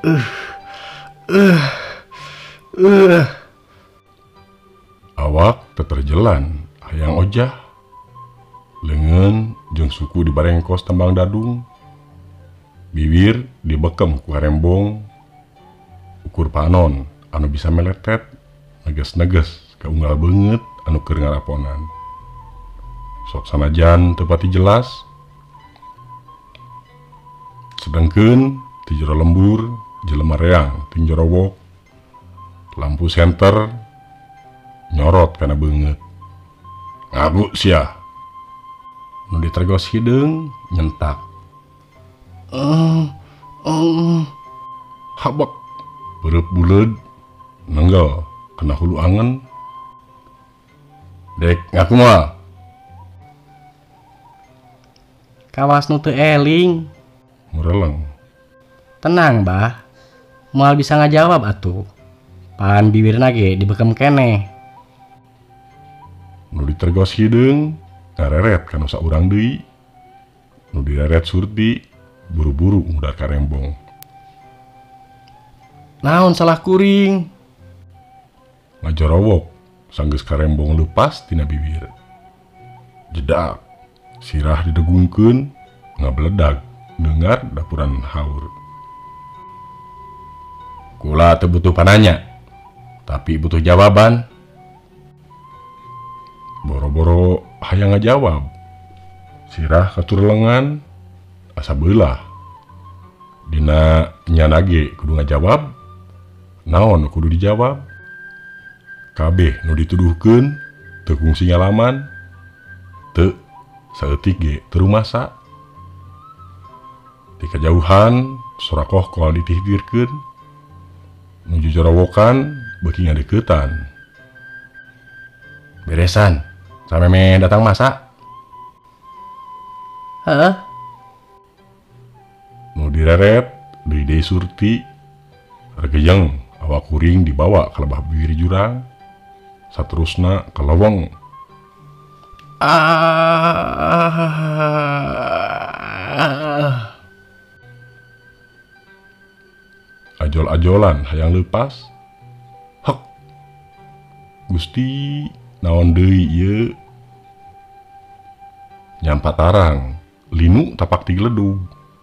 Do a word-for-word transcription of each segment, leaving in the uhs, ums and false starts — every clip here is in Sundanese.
Uh, uh. Awak teterjelan hayang ojah. Lengan jeung suku dibarengkos tembang dadung. Bibir dibekem ku karembong. Ukur panon anu bisa meletet. Neges-neges kaunggal banget anu keur ngaraponan. Sok sanajan teu pati jelas. Sedengkeun ti jero lembur jelema reang tinjoro wok. Lampu senter nyorot kana beungeut. Ngabu sia. Nu ditergos hideung nyentak. Eh, eh, habak beureub buleud nenggel kena hulu angen. Dek ngaku moal. Kawas nu teu eling. Mureleng. Tenang, Bah. Moal bisa ngajawab atuh. Pan bibirna ge dibekem keneh. Nu ditergos hideung ngareret kana saurang deui. Nu direret Surti buru-buru ngudar karembong. Naon salah kuring? Ngajorowok sanggeus karembong leupas tina bibir. Jedak sirah didegungkeun ngabeledag dengar dapuran haur. Kula teu butuh pananya, tapi butuh jawaban. Boro-boro hayang ngajawab. Sirah katur lengan asa beulah. Dina nyana ge kudu ngajawab. Naon kudu dijawab? Kabeh nu dituduhkeun teu kungsi ngalaman. Teu saeutik ge teu rumasa. Di kajauhan sorakoh koal ditihbirkeun. Nuju jorowokan beuki ngadeuketan. Beresan, sameme datang masa. Heeh. Nu direret deui deui Surti. Regeyeng awak kuring dibawa ka lebah bibir jurang. Saterusna ka leweng. Ah. Ajol-ajolan hayang leupas. Hek. Gusti, naon deui ieu? Nyampa tarang, linu tapak tigledug.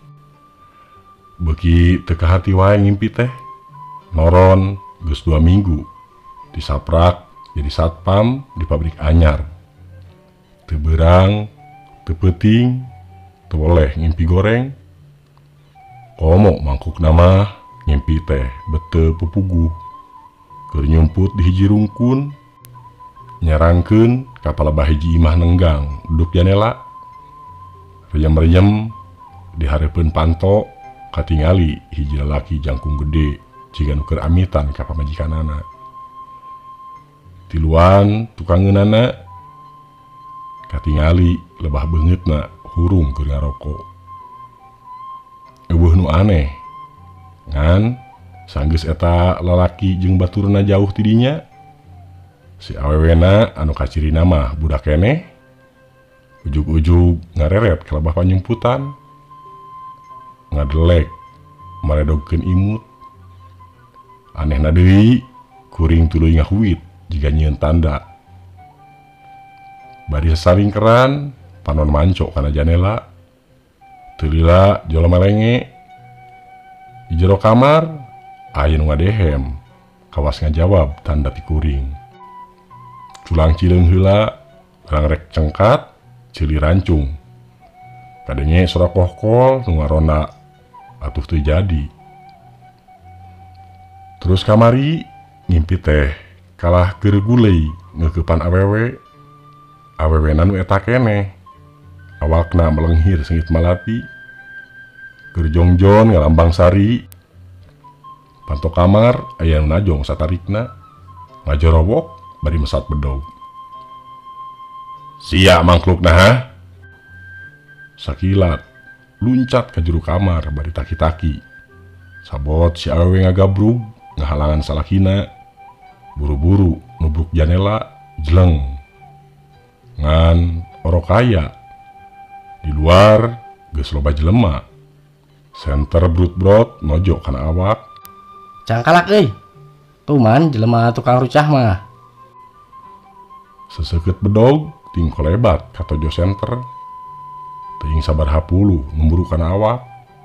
Beuki teu kahati wae ngimpi teh. Noron geus dua minggu disaprak jadi satpam di pabrik anyar. Teu beurang, teu peuting, teu boleh ngimpi goreng. Komo mangkuk nama ngimpi teh beteu pupuguh. Keur nyumput di hiji rungkun. Nyarangkeun kapala bahiji imah nenggang duduk janela. Reyem-reyem di hareupeun panto katingali hiji lalaki jangkung gede jiga nu keur amitan ka pamajikanana. Tiluan tukangeunana katingali lebah beungeutna hurung keur ngaroko. Eueuh nu aneh ngan sanggeus eta lalaki jeung baturna jauh ti dinya. Si awewena anu kacirina mah budak keneh. Ujug-ujug ngareret ka lebah panyumputan. Ngadelek maredogkeun imut. Anehna deui kuring tuluy ngahuit jiga nyieun tanda. Bari sasaringkeran panon manco kana janela. Teu lila jolo melenge. Di jero kamar aya nu ngadehem kawas ngajawab tanda ti kuring. Culang cileung heula urang rek cengkat ceuli rancung. Kadenge sorakoh kol nu ngaronda atuh teu jadi. Terus kamari ngimpi teh kalah keur gulei ngeukepan awewe. Awewena nu eta keneh. Awakna melenghir sengit malati. Keur jongjon ngalambang sari. Panto kamar aya nu najong satarikna. Ngajorowok bari mesat bedog. Sia mangklukna ha? Sakilat luncat ka juru kamar bari taki-taki. Sabot si awewe ngagabrug ngahalangan salakina. Buru-buru nubruk janela jeleng. Ngan orokaya. Di luar geus loba jelema. Senter brut-brot nojo kana awak. Cangkalak euy. Tuman jelema tukang rucah mah. Seseukeut bedog ting kolebat ka tojo senter. Teuing sabar hapuluh memburu kana awak.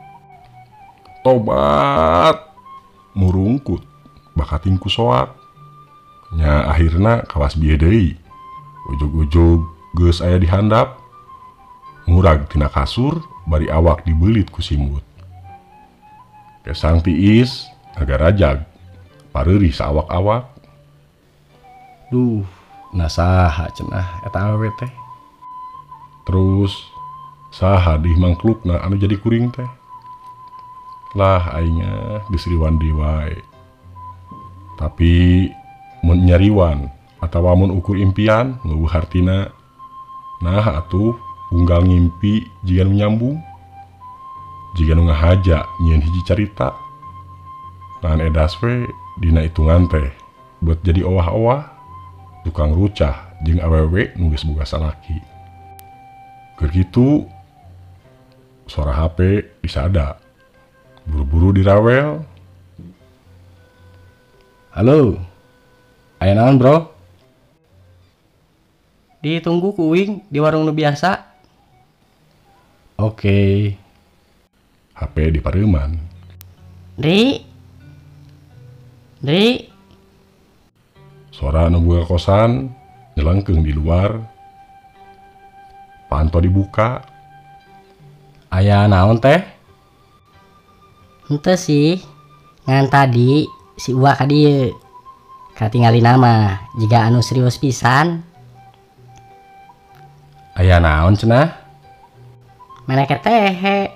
Tobat murungkut bakating ku soak. Nya akhirna kawas bieu deui. Ujug-ujug geus aya di handap. Murag tina kasur bari awak dibelit ku simut. Kesang tiis agar rajag pareurih saawak-awak. Duh, nasaha cenah eta awewe teh. Terus saha deui mangklukna anu jadi kuring teh? Lah aingna geus riwandi wae. Tapi mun nyariwan atawa mun ukur impian ngeueuh hartina, nah atuh unggal ngimpi jiga nu nyambung, jiga nu ngahaja nyieun hiji carita. Nahan edas we dina hitungan teh buat jadi owah-owah, tukang rucah jeung awewe nu geus boga salaki. Keur kitu suara H P disada. Buru-buru dirawel. Halo. Aya naon, Bro? Ditunggu kuing di warung nu biasa. Oke. H P di pareuman. Dri. Dri. Suara anu boga kosan nyelengkeung di luar. Panto dibuka. Aya naon teh? Henteu sih. Ngan tadi si Uwa ka dieu. Katingali nama jika anu serius pisan. Aya naon cenah? Meneke tehe.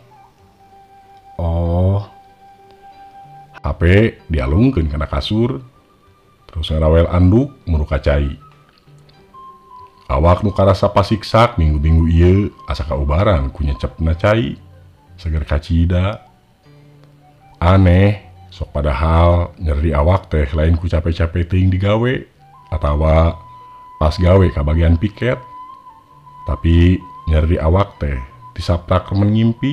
Oh. H P dialungkeun kana kasur. Terus ngarawel anduk muru kacai. Awak nu karasa pasiksak minggu-minggu ieu asa kaubaran ku nyecepna cai. Seger kacida. Aneh, sok padahal nyeri awak teh lain ku capek-capek teuing digawe atawa pas gawe ka bagian piket. Tapi nyeri awak teh disaprak remen ngimpi.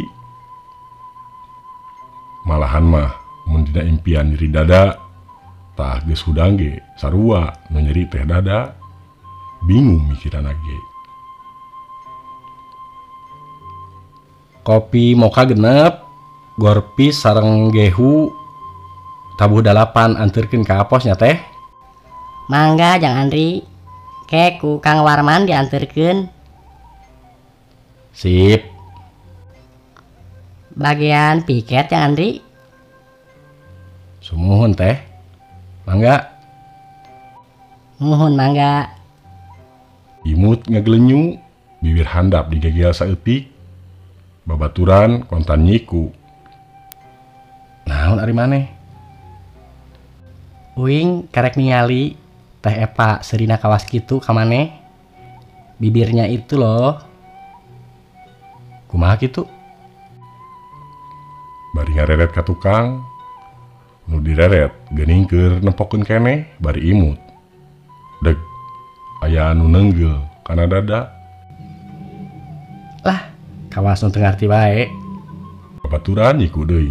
Malahan mah mun dina impian nyeri dada tah geus hudang ge sarua nu nyeri teh dada. Bingung mikiranna ge. Kopi moka genep, gorpis sareng gehu tabuh dalapan anterkeun ka posnya teh. Mangga Jang Andri. Ke ku Kang Warman dianterkeun. Sip. Bagian piket Jang Andri. Sumuhun teh. Mangga. Muhun mangga. Imut ngaglenyu, bibir handap digegel saeutik. Babaturan kontan nyiku. Naon ari maneh? Uing karek ningali teh Epa serina kawas kitu ka maneh. Bibirnya itu loh. Kumaha kitu? Bari ngareret ka tukang. Nu direret geuning keur nempokeun keneh bari imut. Deg aya anu nenggel kana dada. Lah, kawas nu teu ngarti wae. Babaturan nyiku deui.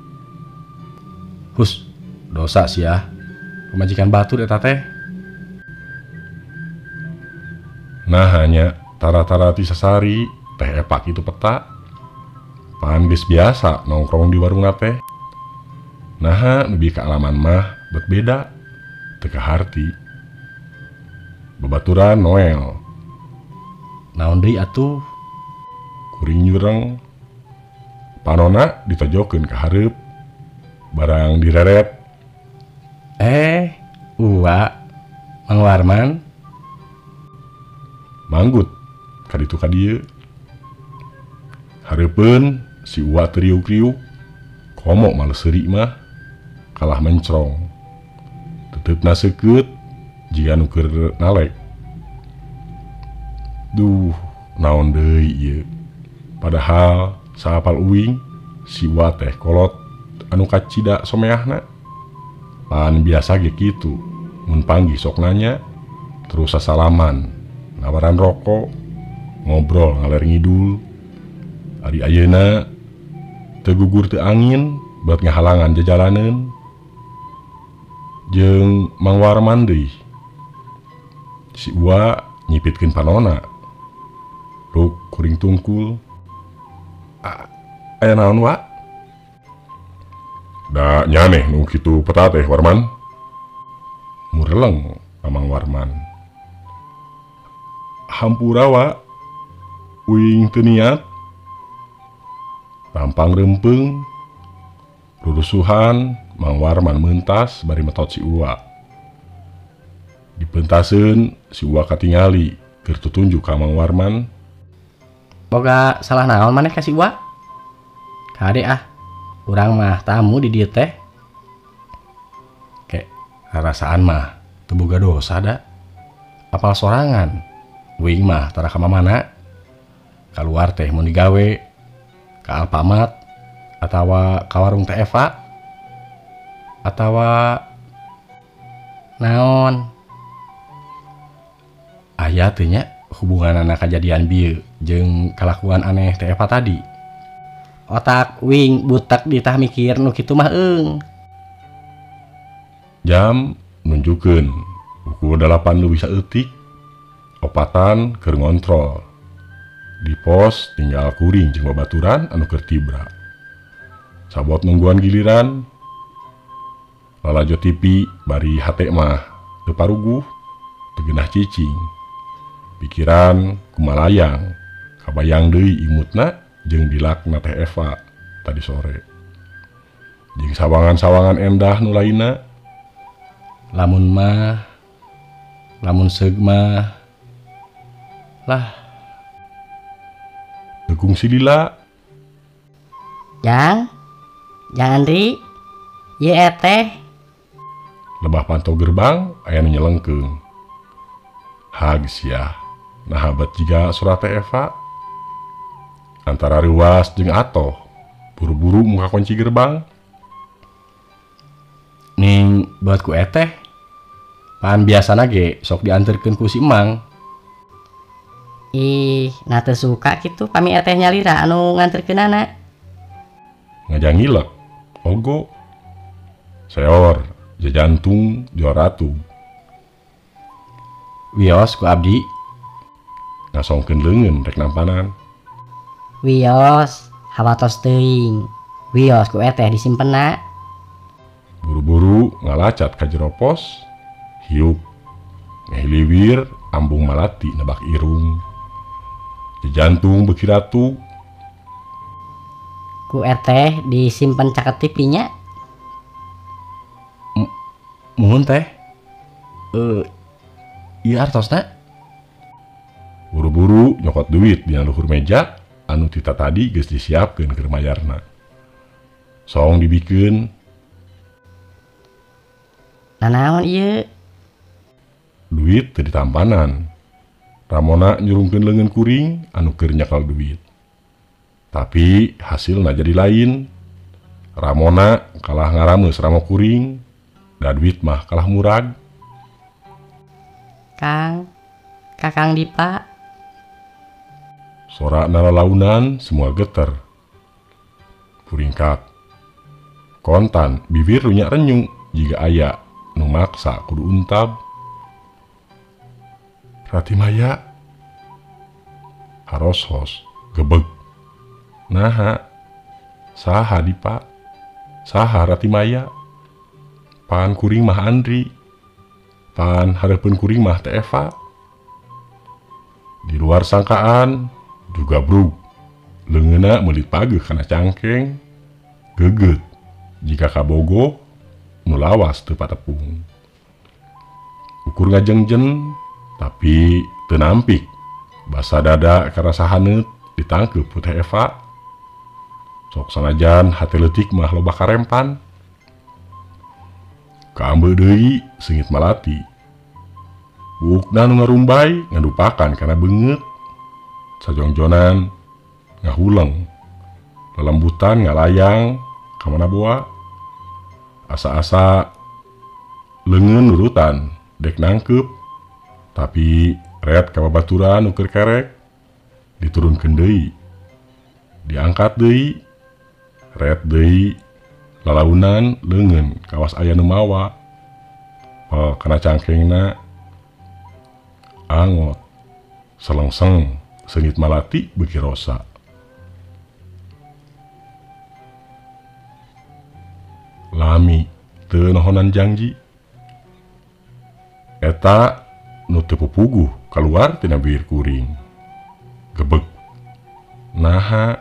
Hus, dosa sih ya. Pemajikan batur eta teh. Nah hanya tara-tara ti sasari teh epak itu peta. Pan geus biasa nongkrong di warung teh. Nah nebi ka alaman mah bet beda. Teu kaharti. Babaturan Noel. Naon deui atuh? Kuring nyureng. Panona ditojokeun ka hareup. Barang direret. Eh, Uwa, Mang Warman. Manggut kaditu ka dieu. Hareupeun si Uwa teu riuk-riuk. Komo males seuri mah kalah mencrong. Teteupna seukeut jiga nu keur nalek. Duh, naon deui ieu. Padahal saapal uing si Uwa teh kolot anu kacida someahna. Pan biasa ge kitu. Mun panggih sok nanya, terus sasalaman, nawaran rokok, ngobrol ngaler ngidul. Ari ayeuna teu gugur teu angin buat ngahalangan jajalaneun. jeung Mang Warman deui. Si Uwa nyipitkeun panonna. Ruk kuring tungkul. Aya naon, Wa? Da nyaneh nu kitu peta teh Warman. Mureleng Mang Warman. Hampura, Wa. Uing teu niat. Tampang rempeng. Rurusuhan Mang Warman mentas bari metot si Uwa. Dipentaseun si Uwa katingali keur tutunjuk ka Mang Warman. Boga salah naon maneh ka si Uwa? Kade ah, urang mah tamu di dieu teh. Kek rasaan mah teu boga dosa da. Apal sorangan. Uing mah tara ka mamana. Kaluar teh mun digawe ka Alfamart atawa ka warung Teh Eva atawa naon aya teh nya hubungan anak kejadian bieu jeung kalakuan aneh Teh Eva tadi. Otak Uing butek ditah mikir nu kitu mah eung. Jam nunjukkeun pukul dalapan leuwih saeutik. Opatan keur ngontrol. Di pos tinggal kuring jeung babaturan anu keur tibra. Sabot nungguan giliran. Lalajo T V bari hate mah teu paruguh, teu geunah cicing. Pikiran kumalayang, kabayang deui imutna jeung dilakna Teh Eva tadi sore. Jeung sawangan-sawangan endah nu lainna. Lamun mah, lamun seug mah, lah. Tegung si Lila. Jang, Jang Andri, ye teh. Lebah pantau gerbang aya nu nyelengkeung. Hag sia, nahabat jiga surat Teh Eva. Antara riwas jeung atoh, buru-buru muka kunci gerbang. Ning buat ku eteh, pan biasana ge sok dianterkeun ku si Emang. Ih, nah teu suka kitu kami eteh nyalira anu nganterkeunana. Ngajang ngilek, ogo. Seor, jajantung, jual ratu. Wios ku abdi. Ngasongkeun leungeun rek nampanan. Wios, hawatos teuing. Wios ku eteh disimpenna. Buru-buru ngalacat ka jero pos. Hiup. Ngehiliwir ambung malati nebak irung. Jajantung beuki ratu. Ku eteh disimpen caket T V-nya. Muhun teh. Eh, ieu artosna. Buru-buru nyokot duit dina luhur meja anu tita tadi geus disiapkeun keur mayarna. Song dibikeun. Nanaon ieu? Duit teu ditampanan. Ramona nyurungkeun leungeun kuring anu keur nyekel duit. Tapi hasilna jadi lain. Ramona kalah ngarameus ramo kuring, da duit mah kalah murag. Kang, Kakang Dipa. Sora nalalaunan semua geter. Puringkat. Kontan bibir runyak renyung jika aya nu maksa kudu untab. Rati Maya. Haros-hos gebeg. Naha. Saha Dipa. Saha Rati Maya. Pan kuring mah Andri. Pan hareupeun kuring mah Teh Eva. Di luar sangkaan juga brug. Leungeunna meulit pageuh kana cangkeng. Geget jika kabogo nu lawas teu patepung. Ukur ngajengjen tapi teu nampik. Basa dada karasa haneut ditangkeup ku Teh Eva. Sok sanajan hate leutik mah loba karempan. Kaambeu deui seungit malati. Bukna nu ngarumbay ngadupakan kana beungeut. Sajongjonan ngahuleng. Lelembutan ngalayang ka mana boa. Asa-asa leungeun nurutan dek nangkeup. Tapi red ka babaturan nu keur kerek diturunkeun deui. Diangkat deui. Red deui. Lalaunan leungeun kawas aya nu mawa. apal kana cangkengna angot selengseng seungit malati beuki rosa. Lami teu nohonan janji eta nu teu pupuguh kaluar tina bibir kuring. Gebeg naha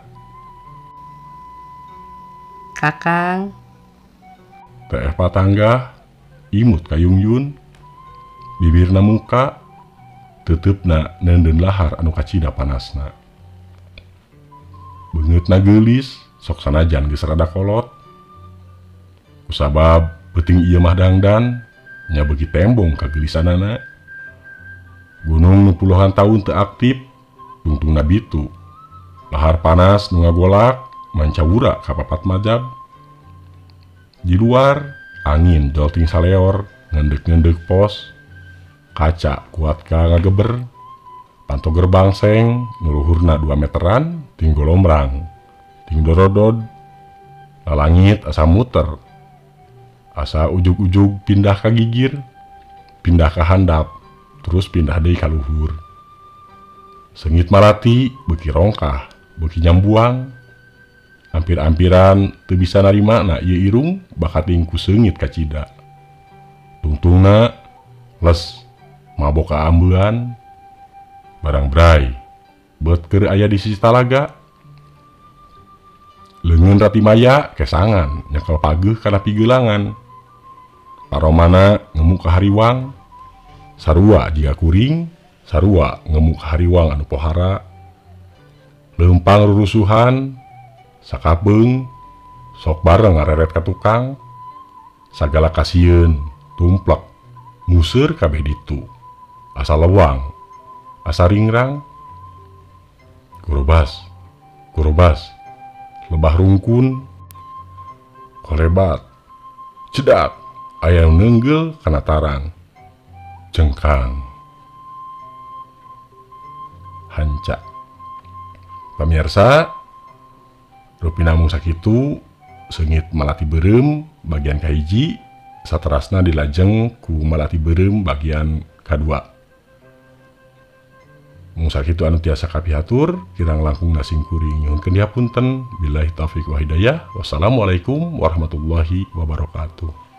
Kakang, teh patangga imut kayungyun bibirna muka teutepna neundeun lahar anu kacida panasna. Beungeutna geulis sok sanajan geus rada kolot. Kusabab peuting ieu mah dangdan nya beuki tembong kagelisanana. Gunung nu puluhan tahun teu aktif tungtungna bitu. Lahar panas nu ngagolak mancawura ka papat majab. Di luar angin jolting saleor ngendek-ngendek pos. Kaca kuat ka ngageber. Panto gerbang seng nuluhurna dua meteran ting golomrang ting dorodod. Lalangit asa muter. Asa ujug-ujug pindah ka gigir, pindah ka handap, terus pindah deui ka luhur. Seungit malati beuki rongkah, beuki nyambuang. Hampir-hampiran teu bisa narimana ieu irung bakating ku seungit kacida. Tungtungna les mabok ka ambean. Barang bray beut keur aya di sisi talaga. Leungeun rati maya kesangan nyekel pageuh kana pigeulangan. Paromana ngemuk ka hariwang. Sarua jiga kuring, sarua ngemuk ka hariwang anu pohara. Leumpang rurusuhan, sakapeung sok bareng ngareret ka tukang. Sagala kasieun tumplek museur kabeh ditu. Asa lewang, asa ringrang. Kurobas, kurobas, lebah rungkun, kolebat, cedak, aya nu neunggel kana tarang, cengkang, hanca. Pamirsa, rupi namung sakitu seungit malati beureum bagian kahiji, saterasna dilajeng ku malati beureum bagian kadua. Mung sakitu anu tiasa kapihatur, kirang langkung nasing kuring nyuhunkeun dihapunten. Billahi taufiq wa hidayah. Wassalamualaikum warahmatullahi wabarakatuh.